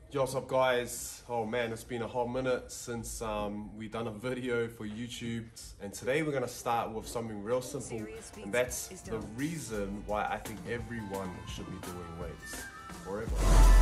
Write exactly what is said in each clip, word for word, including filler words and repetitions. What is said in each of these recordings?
Yo, what's up guys? Oh man, it's been a whole minute since um, we done a video for YouTube, and today we're gonna start with something real simple, and that's the reason why I think everyone should be doing weights forever.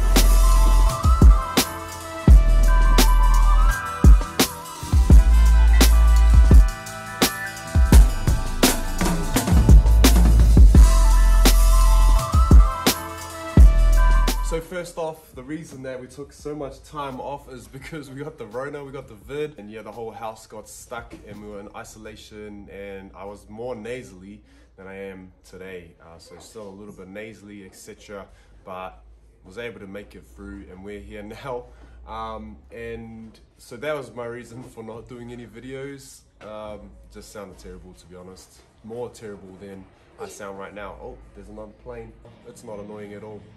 So first off, the reason that we took so much time off is because we got the Rona, we got the vid, and yeah, the whole house got stuck and we were in isolation, and I was more nasally than I am today. Uh, so still a little bit nasally, et cetera, but was able to make it through, and we're here now. Um, and so that was my reason for not doing any videos. Um, just sounded terrible, to be honest. More terrible than I sound right now. Oh, there's another plane. It's not annoying at all.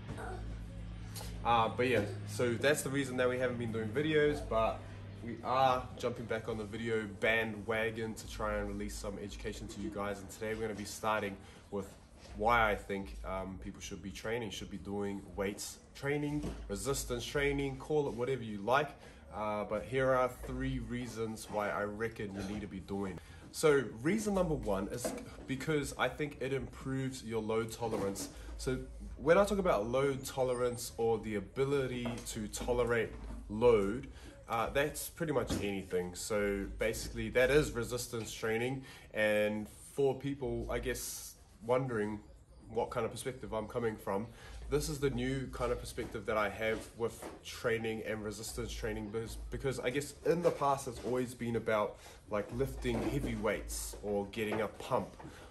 Uh, but yeah, so that's the reason that we haven't been doing videos, but we are jumping back on the video bandwagon to try and release some education to you guys. And today we're going to be starting with why I think um, people should be training, should be doing weights training, resistance training, call it whatever you like. Uh, but here are three reasons why I reckon you need to be doing. So reason number one is because I think it improves your load tolerance. So when I talk about load tolerance or the ability to tolerate load, uh, that's pretty much anything. So basically that is resistance training. And for people, I guess, wondering what kind of perspective I'm coming from, this is the new kind of perspective that I have with training and resistance training, because, because I guess in the past it's always been about like lifting heavy weights or getting a pump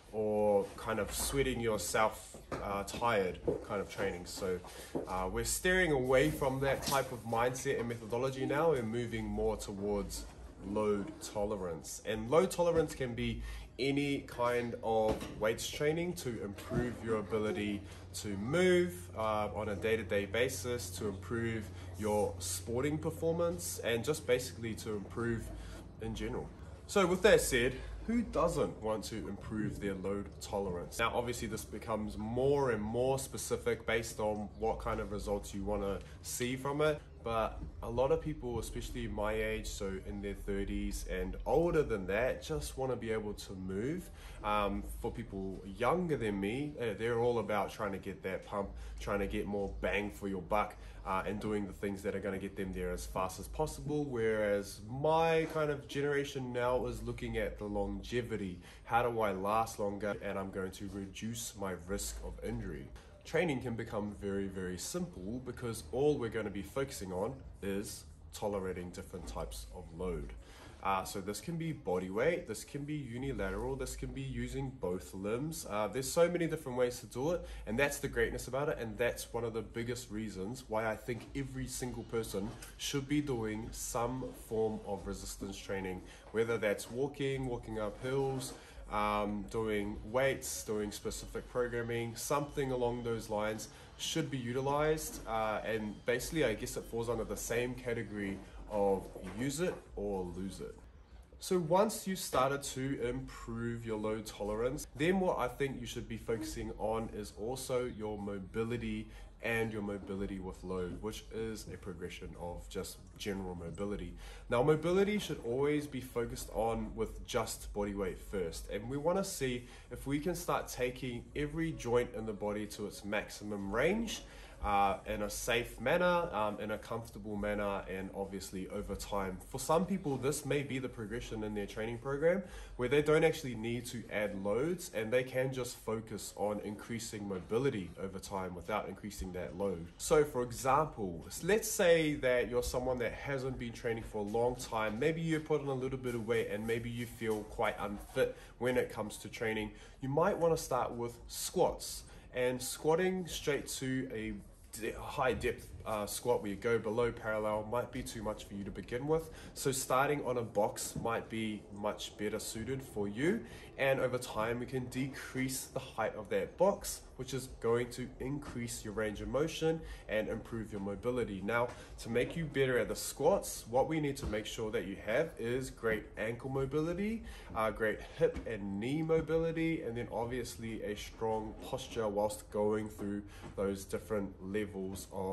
or kind of sweating yourself uh, tired kind of training. So uh, we're steering away from that type of mindset and methodology now and moving more towards load tolerance. And load tolerance can be any kind of weights training to improve your ability to move uh, on a day-to-day basis, to improve your sporting performance, and just basically to improve in general. So with that said, who doesn't want to improve their load tolerance? Now obviously this becomes more and more specific based on what kind of results you want to see from it, but a lot of people, especially my age, so in their thirties and older than that, just want to be able to move. Um, for people younger than me, uh, they're all about trying to get that pump, trying to get more bang for your buck, uh, and doing the things that are going to get them there as fast as possible. Whereas my kind of generation now is looking at the longevity. How do I last longer? And I'm going to reduce my risk of injury. Training can become very, very simple because all we're going to be focusing on is tolerating different types of load. Uh, so this can be body weight, this can be unilateral, this can be using both limbs. Uh, there's so many different ways to do it, and that's the greatness about it, and that's one of the biggest reasons why I think every single person should be doing some form of resistance training, whether that's walking, walking up hills, Um, doing weights, doing specific programming, something along those lines should be utilized. Uh, and basically, I guess it falls under the same category of use it or lose it. So once you started to improve your load tolerance, then what I think you should be focusing on is also your mobility and your mobility with load, which is a progression of just general mobility. Now, mobility should always be focused on with just body weight first, and we want to see if we can start taking every joint in the body to its maximum range uh, in a safe manner, um, in a comfortable manner, and obviously over time. For some people, this may be the progression in their training program where they don't actually need to add loads and they can just focus on increasing mobility over time without increasing that load. So for example, let's say that you're someone that hasn't been training for a long time. Maybe you put on a little bit of weight and maybe you feel quite unfit when it comes to training. You might want to start with squats, and squatting straight to a high depth uh, squat where you go below parallel might be too much for you to begin with. So starting on a box might be much better suited for you, and over time we can decrease the height of that box, which is going to increase your range of motion and improve your mobility. Now, to make you better at the squats, what we need to make sure that you have is great ankle mobility, uh, great hip and knee mobility, and then obviously a strong posture whilst going through those different levels of motion.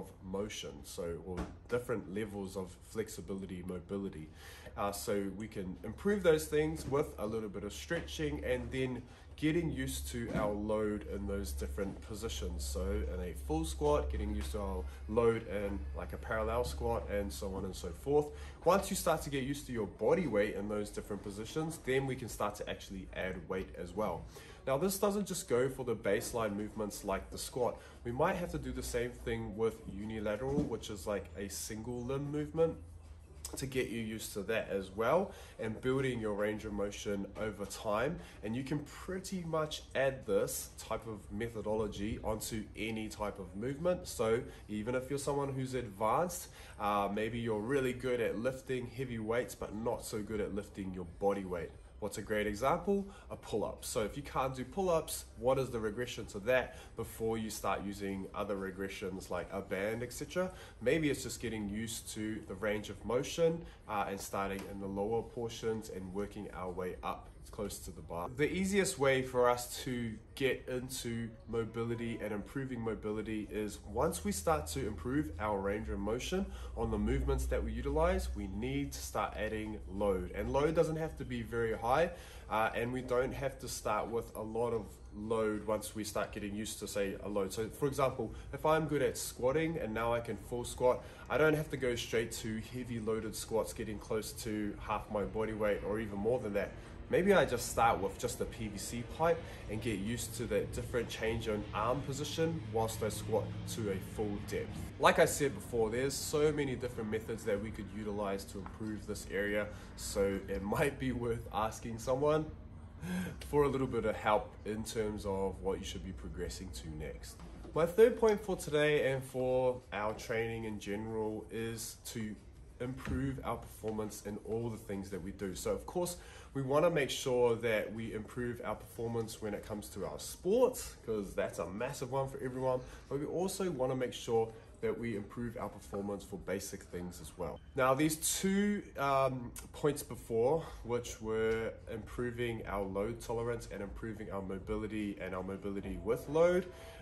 motion, so or different levels of flexibility, mobility. Uh, so we can improve those things with a little bit of stretching and then getting used to our load in those different positions. So in a full squat, getting used to our load in like a parallel squat, and so on and so forth. Once you start to get used to your body weight in those different positions, then we can start to actually add weight as well. Now this doesn't just go for the baseline movements like the squat. We might have to do the same thing with unilateral, which is like a single limb movement, to get you used to that as well, and building your range of motion over time. And you can pretty much add this type of methodology onto any type of movement. So even if you're someone who's advanced, uh, maybe you're really good at lifting heavy weights but not so good at lifting your body weight. What's a great example? A pull-up. So if you can't do pull-ups, what is the regression to that before you start using other regressions like a band, et cetera? Maybe it's just getting used to the range of motion uh, and starting in the lower portions and working our way up close to the bar. The easiest way for us to get into mobility and improving mobility is once we start to improve our range of motion on the movements that we utilize, we need to start adding load. And load doesn't have to be very high, uh, and we don't have to start with a lot of load once we start getting used to, say, a load. So for example, if I'm good at squatting and now I can full squat, I don't have to go straight to heavy loaded squats getting close to half my body weight or even more than that. Maybe I just start with just a P V C pipe and get used to the different change in arm position whilst I squat to a full depth. Like I said before, there's so many different methods that we could utilize to improve this area, so it might be worth asking someone for a little bit of help in terms of what you should be progressing to next. My third point for today and for our training in general is to improve our performance in all the things that we do. So of course, we want to make sure that we improve our performance when it comes to our sports, because that's a massive one for everyone, but we also want to make sure that we improve our performance for basic things as well. Now, these two um, points before, which were improving our load tolerance and improving our mobility and our mobility with load,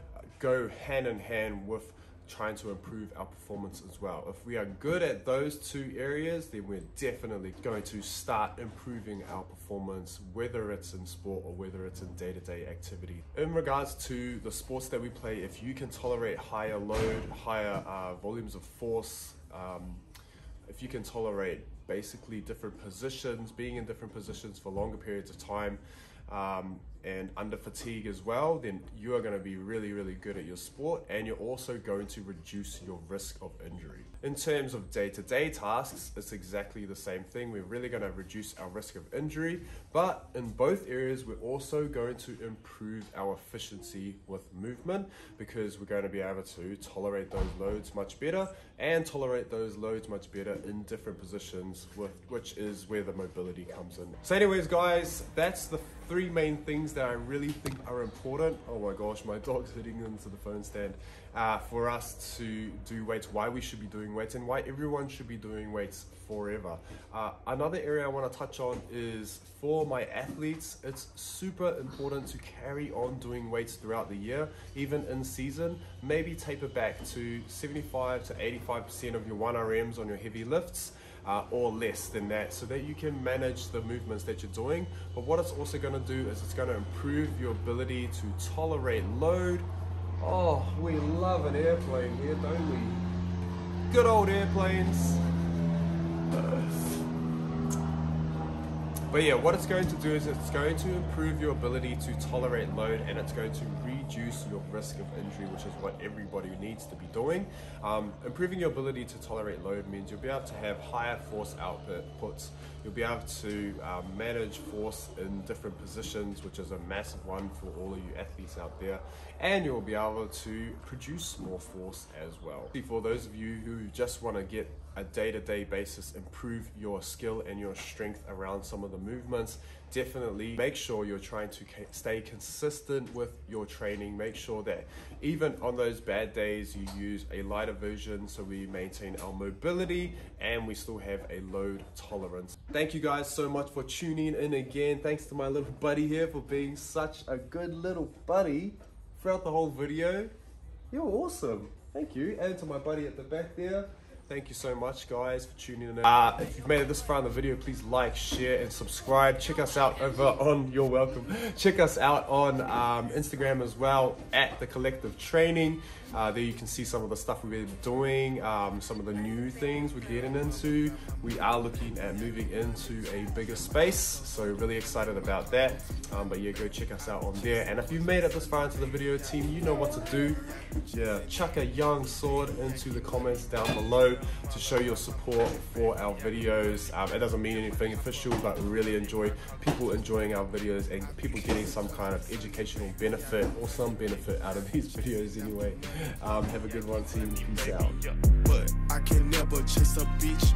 go hand in hand with trying to improve our performance as well. If we are good at those two areas, then we're definitely going to start improving our performance, whether it's in sport or whether it's in day-to-day activity. In regards to the sports that we play, if you can tolerate higher load, higher uh, volumes of force, um, if you can tolerate basically different positions, being in different positions for longer periods of time, um, and under fatigue as well, then you are going to be really, really good at your sport, and you're also going to reduce your risk of injury. In terms of day-to-day tasks, it's exactly the same thing. We're really going to reduce our risk of injury, but in both areas, we're also going to improve our efficiency with movement, because we're going to be able to tolerate those loads much better and tolerate those loads much better in different positions, with, which is where the mobility comes in. So anyways, guys, that's the three main things that I really think are important. Oh my gosh, my dog's hitting into the phone stand. Uh, for us to do weights, why we should be doing weights, and why everyone should be doing weights forever. Uh, another area I want to touch on is for my athletes, it's super important to carry on doing weights throughout the year, even in season. Maybe taper back to seventy-five to eighty-five percent of your one R Ms on your heavy lifts, Uh, or less than that, so that you can manage the movements that you're doing. But what it's also going to do is it's going to improve your ability to tolerate load. Oh, we love an airplane here, don't we? Good old airplanes. But yeah, what it's going to do is it's going to improve your ability to tolerate load, and it's going to reduce your risk of injury, which is what everybody needs to be doing. Um, improving your ability to tolerate load means you'll be able to have higher force outputs. You'll be able to um, manage force in different positions, which is a massive one for all of you athletes out there. And you'll be able to produce more force as well. For those of you who just want to get a day-to-day basis, improve your skill and your strength around some of the movements, definitely make sure you're trying to stay consistent with your training. Make sure that even on those bad days, you use a lighter version so we maintain our mobility and we still have a load tolerance. Thank you guys so much for tuning in again. Thanks to my little buddy here for being such a good little buddy throughout the whole video. You're awesome. Thank you. And to my buddy at the back there, thank you so much, guys, for tuning in. Uh, if you've made it this far in the video, please like, share, and subscribe. Check us out over on, you're welcome. Check us out on um, Instagram as well, at The Collective Training. Uh, there you can see some of the stuff we've been doing, um, some of the new things we're getting into. We are looking at moving into a bigger space, so really excited about that. Um, but yeah, go check us out on there. And if you've made it this far into the video, team, you know what to do. Yeah, chuck a young sword into the comments down below to show your support for our videos. Um, it doesn't mean anything official, but we really enjoy people enjoying our videos and people getting some kind of educational benefit or some benefit out of these videos anyway. Um, have a good one, team. Peace out. But I can never chase a bitch.